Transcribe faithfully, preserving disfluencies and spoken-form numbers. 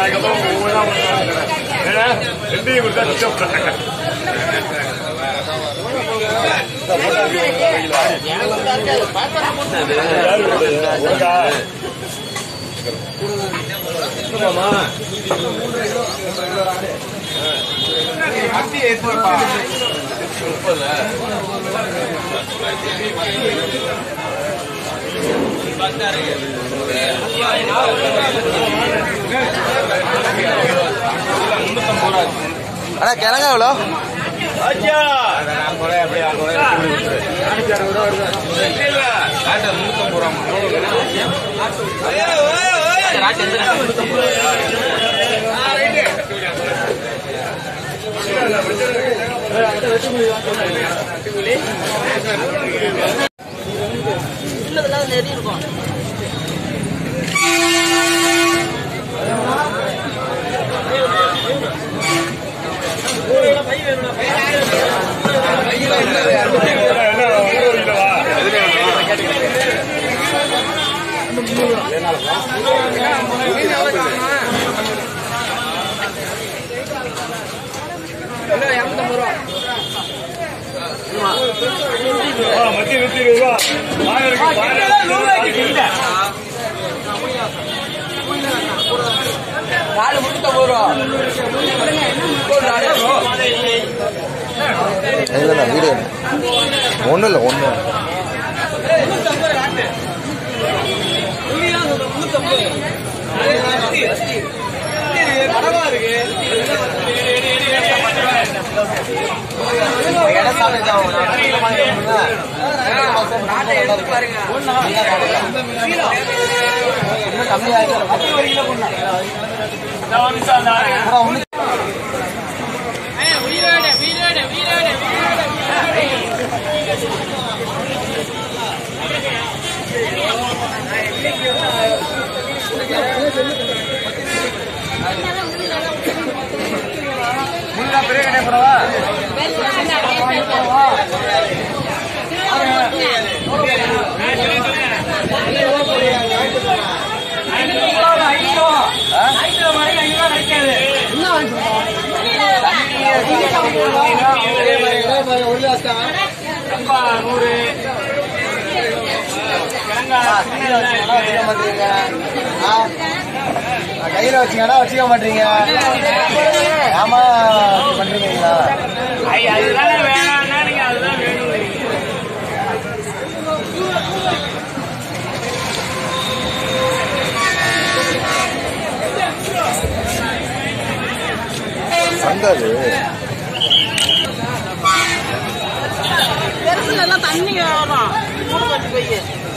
அண்ணா கிழங்கா எவ்வளோ? நெறி இருக்கும். மத்திய நூத்தி இருபது ரூபா நாலு முன்னூத்தி ஐம்பது ரூபா வீடு ஒன்றும் இல்லை ஒன்று பெரிய கடை போறவா நூறு கையில வச்சீங்கன்னா வச்சுக்க மாட்டீங்க. ஆமா பண்றீங்களா? அதுதான் வேணாம்னா நீங்க அதுதான் வேணும். சந்தாது பெருசுல எல்லாம் தண்ணி வரும். மூணு பத்து போய்